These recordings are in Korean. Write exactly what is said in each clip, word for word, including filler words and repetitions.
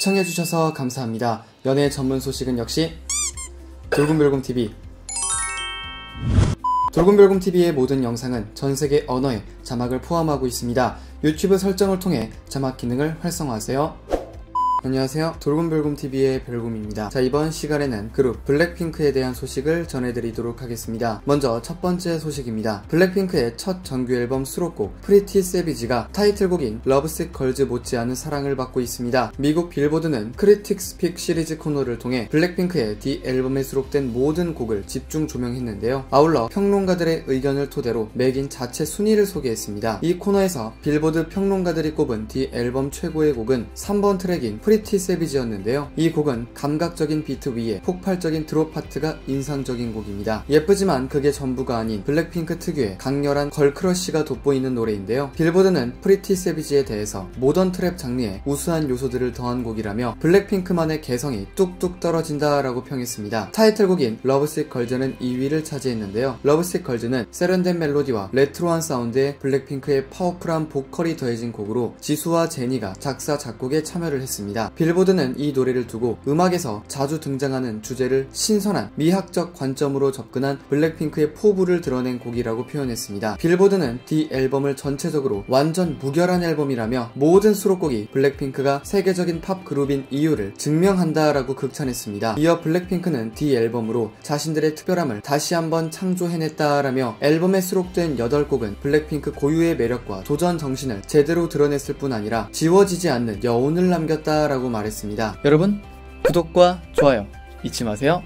시청해주셔서 감사합니다. 연애 전문 소식은 역시 돌곰별곰티비. 돌곰별곰티비의 모든 영상은 전세계 언어의 자막을 포함하고 있습니다. 유튜브 설정을 통해 자막 기능을 활성화하세요. 안녕하세요, 돌곰별곰티비의 별곰입니다. 자, 이번 시간에는 그룹 블랙핑크에 대한 소식을 전해드리도록 하겠습니다. 먼저 첫 번째 소식입니다. 블랙핑크의 첫 정규 앨범 수록곡 Pretty Savage가 타이틀곡인 러브식 걸즈 못지않은 사랑을 받고 있습니다. 미국 빌보드는 크리틱스 픽 시리즈 코너를 통해 블랙핑크의 디 앨범에 수록된 모든 곡을 집중 조명했는데요. 아울러 평론가들의 의견을 토대로 매긴 자체 순위를 소개했습니다. 이 코너에서 빌보드 평론가들이 꼽은 디 앨범 최고의 곡은 삼 번 트랙인 프리티 세비지였는데요. 이 곡은 감각적인 비트 위에 폭발적인 드롭 파트가 인상적인 곡입니다. 예쁘지만 그게 전부가 아닌 블랙핑크 특유의 강렬한 걸크러쉬가 돋보이는 노래인데요. 빌보드는 프리티 세비지에 대해서 모던 트랩 장르에 우수한 요소들을 더한 곡이라며 블랙핑크만의 개성이 뚝뚝 떨어진다 라고 평했습니다. 타이틀곡인 러브식 걸즈는 이 위를 차지했는데요. 러브식 걸즈는 세련된 멜로디와 레트로한 사운드에 블랙핑크의 파워풀한 보컬이 더해진 곡으로 지수와 제니가 작사 작곡에 참여를 했습니다. 빌보드는 이 노래를 두고 음악에서 자주 등장하는 주제를 신선한 미학적 관점으로 접근한 블랙핑크의 포부를 드러낸 곡이라고 표현했습니다. 빌보드는 디 앨범을 전체적으로 완전 무결한 앨범이라며 모든 수록곡이 블랙핑크가 세계적인 팝 그룹인 이유를 증명한다라고 극찬했습니다. 이어 블랙핑크는 디 앨범으로 자신들의 특별함을 다시 한번 창조해냈다라며 앨범에 수록된 여덟 곡은 블랙핑크 고유의 매력과 도전 정신을 제대로 드러냈을 뿐 아니라 지워지지 않는 여운을 남겼다라고 라고 말했습니다. 여러분, 구독과 좋아요 잊지 마세요.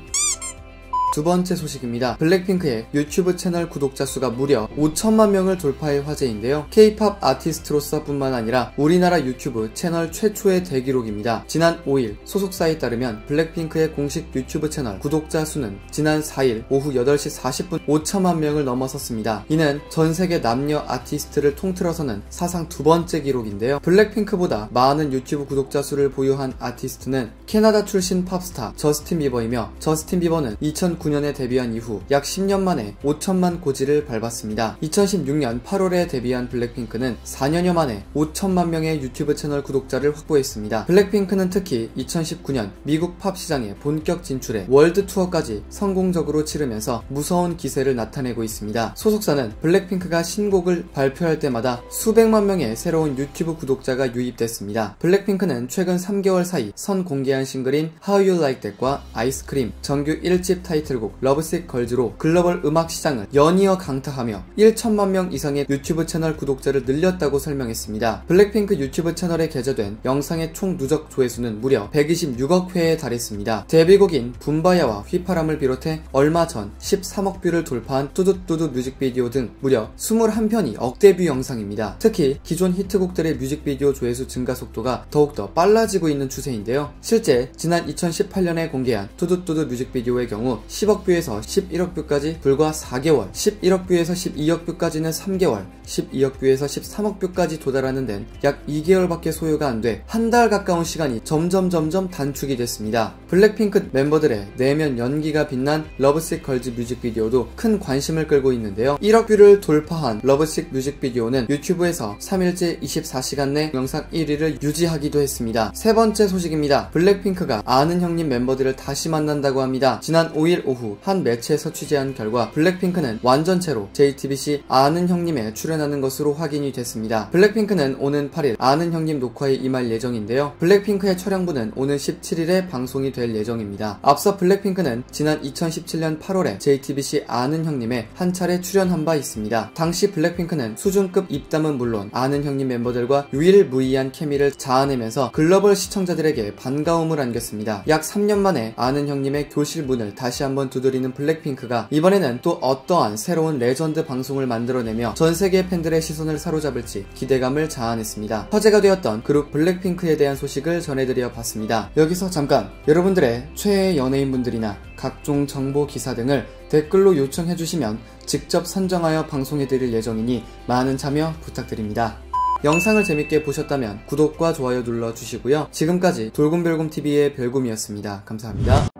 두 번째 소식입니다. 블랙핑크의 유튜브 채널 구독자 수가 무려 오천만 명을 돌파해 화제인데요. 케이팝 아티스트로서 뿐만 아니라 우리나라 유튜브 채널 최초의 대기록입니다. 지난 오 일 소속사에 따르면 블랙핑크의 공식 유튜브 채널 구독자 수는 지난 사 일 오후 여덟 시 사십 분 오천만 명을 넘어섰습니다. 이는 전세계 남녀 아티스트를 통틀어서는 사상 두 번째 기록인데요. 블랙핑크보다 많은 유튜브 구독자 수를 보유한 아티스트는 캐나다 출신 팝스타 저스틴 비버이며, 저스틴 비버는 이천구 년에 데뷔한 이후 약 십 년 만에 오천만 고지를 밟았습니다. 이천십육 년 팔월에 데뷔한 블랙핑크는 사 년여 만에 오천만 명의 유튜브 채널 구독자를 확보했습니다. 블랙핑크는 특히 이천십구 년 미국 팝 시장에 본격 진출해 월드 투어까지 성공적으로 치르면서 무서운 기세를 나타내고 있습니다. 소속사는 블랙핑크가 신곡을 발표할 때마다 수백만 명의 새로운 유튜브 구독자가 유입됐습니다. 블랙핑크는 최근 삼 개월 사이 선 공개한 싱글인 How You Like That과 아이스크림, 정규 일 집 타이틀 곡 러브식 걸즈로 글로벌 음악 시장을 연이어 강타하며 천만 명 이상의 유튜브 채널 구독자를 늘렸다고 설명했습니다. 블랙핑크 유튜브 채널에 게재된 영상의 총 누적 조회수는 무려 백이십육억 회에 달했습니다. 데뷔곡인 붐바야와 휘파람을 비롯해 얼마 전 십삼억 뷰를 돌파한 뚜두뚜두 뮤직비디오 등 무려 이십일 편이 억대 뷰 영상입니다. 특히 기존 히트곡들의 뮤직비디오 조회수 증가 속도가 더욱더 빨라지고 있는 추세인데요. 실제 지난 이천십팔 년에 공개한 뚜두뚜두 뮤직비디오의 경우 십억 뷰에서 십일억 뷰까지 불과 사 개월, 십일억 뷰에서 십이억 뷰까지는 삼 개월, 십이억 뷰에서 십삼억 뷰까지 도달하는 데는 약 이 개월밖에 소요가 안 돼 한 달 가까운 시간이 점점 점점 단축이 됐습니다. 블랙핑크 멤버들의 내면 연기가 빛난 러브식 걸즈 뮤직비디오도 큰 관심을 끌고 있는데요. 일억 뷰를 돌파한 러브식 뮤직비디오는 유튜브에서 삼 일째 이십사 시간 내 영상 일 위를 유지하기도 했습니다. 세 번째 소식입니다. 블랙핑크가 아는 형님 멤버들을 다시 만난다고 합니다. 지난 오 일 오후 한 매체에서 취재한 결과 블랙핑크는 완전체로 제이티비씨 아는 형님에 출연하는 것으로 확인이 됐습니다. 블랙핑크는 오는 팔 일 아는 형님 녹화에 임할 예정인데요. 블랙핑크의 촬영부는 오는 십칠 일에 방송이 될 예정입니다. 앞서 블랙핑크는 지난 이천십칠 년 팔월에 제이티비씨 아는 형님에 한 차례 출연한 바 있습니다. 당시 블랙핑크는 수준급 입담은 물론 아는 형님 멤버들과 유일무이한 케미를 자아내면서 글로벌 시청자들에게 반가움을 안겼습니다. 약 삼 년 만에 아는 형님의 교실 문을 다시 한번 두드리는 블랙핑크가 이번에는 또 어떠한 새로운 레전드 방송을 만들어내며 전세계 팬들의 시선을 사로잡을지 기대감을 자아냈습니다. 화제가 되었던 그룹 블랙핑크에 대한 소식을 전해드려 봤습니다. 여기서 잠깐 여러분들의 최애 연예인분들이나 각종 정보 기사 등을 댓글로 요청해주시면 직접 선정하여 방송해드릴 예정이니 많은 참여 부탁드립니다. 영상을 재밌게 보셨다면 구독과 좋아요 눌러주시고요. 지금까지 돌곰별곰티비의 별곰이었습니다. 감사합니다.